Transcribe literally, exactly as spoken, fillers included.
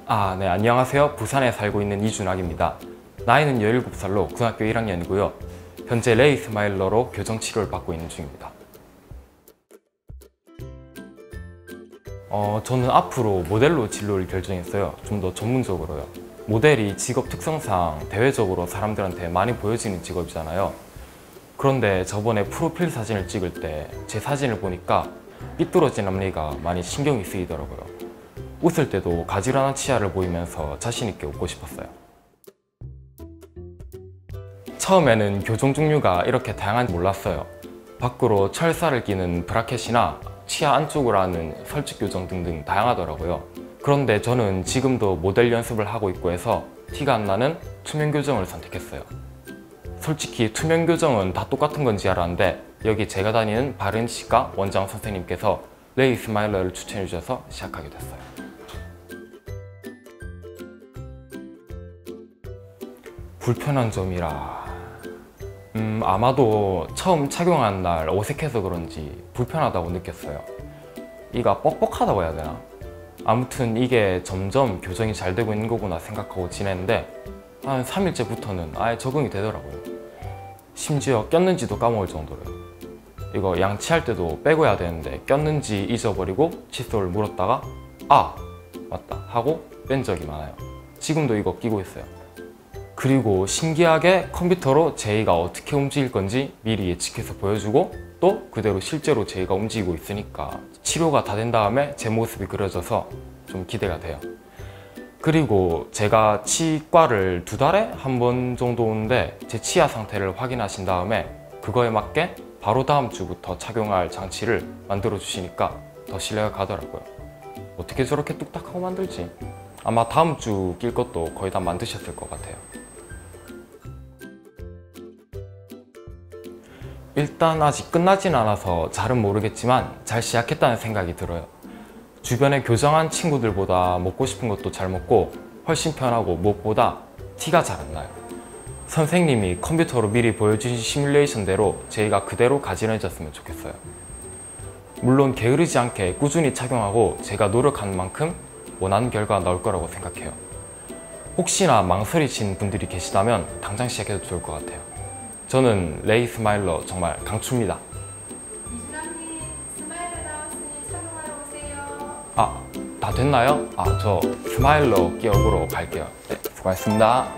아, 네, 안녕하세요. 부산에 살고 있는 이준학입니다. 나이는 열일곱 살로 고등학교 일 학년이고요. 현재 레이 스마일러로 교정 치료를 받고 있는 중입니다. 어, 저는 앞으로 모델로 진로를 결정했어요. 좀 더 전문적으로요. 모델이 직업 특성상 대외적으로 사람들한테 많이 보여지는 직업이잖아요. 그런데 저번에 프로필 사진을 찍을 때 제 사진을 보니까 삐뚤어진 앞니가 많이 신경이 쓰이더라고요. 웃을 때도 가지런한 치아를 보이면서 자신 있게 웃고 싶었어요. 처음에는 교정 종류가 이렇게 다양한지 몰랐어요. 밖으로 철사를 끼는 브라켓이나 치아 안쪽으로 하는 설치 교정 등등 다양하더라고요. 그런데 저는 지금도 모델 연습을 하고 있고 해서 티가 안 나는 투명 교정을 선택했어요. 솔직히 투명 교정은 다 똑같은 건지 알았는데 여기 제가 다니는 바른치과 원장 선생님께서 레이 스마일러를 추천해 주셔서 시작하게 됐어요. 불편한 점이라... 음, 아마도 처음 착용한 날 어색해서 그런지 불편하다고 느꼈어요. 이가 뻑뻑하다고 해야 되나? 아무튼 이게 점점 교정이 잘 되고 있는 거구나 생각하고 지냈는데 한 삼 일째부터는 아예 적응이 되더라고요. 심지어 꼈는지도 까먹을 정도로요. 이거 양치할 때도 빼고 해야 되는데 꼈는지 잊어버리고 칫솔을 물었다가 아! 맞다 하고 뺀 적이 많아요. 지금도 이거 끼고 있어요. 그리고 신기하게 컴퓨터로 제이가 어떻게 움직일 건지 미리 예측해서 보여주고 또 그대로 실제로 제이가 움직이고 있으니까 치료가 다 된 다음에 제 모습이 그려져서 좀 기대가 돼요. 그리고 제가 치과를 두 달에 한 번 정도 오는데 제 치아 상태를 확인하신 다음에 그거에 맞게 바로 다음 주부터 착용할 장치를 만들어 주시니까 더 신뢰가 가더라고요. 어떻게 저렇게 뚝딱하고 만들지? 아마 다음 주 낄 것도 거의 다 만드셨을 것 같아요. 일단 아직 끝나진 않아서 잘은 모르겠지만 잘 시작했다는 생각이 들어요. 주변에 교정한 친구들보다 먹고 싶은 것도 잘 먹고 훨씬 편하고 무엇보다 티가 잘 안 나요. 선생님이 컴퓨터로 미리 보여주신 시뮬레이션대로 제이가 그대로 가지런해졌으면 좋겠어요. 물론 게으르지 않게 꾸준히 착용하고 제가 노력한 만큼 원하는 결과가 나올 거라고 생각해요. 혹시나 망설이신 분들이 계시다면 당장 시작해도 좋을 것 같아요. 저는 레이 스마일러 정말 강추입니다. 이준학님, 스마일러 나왔으니 착용하러 오세요. 아, 다 됐나요? 아, 저 스마일러 기억으로 갈게요. 네, 수고하셨습니다.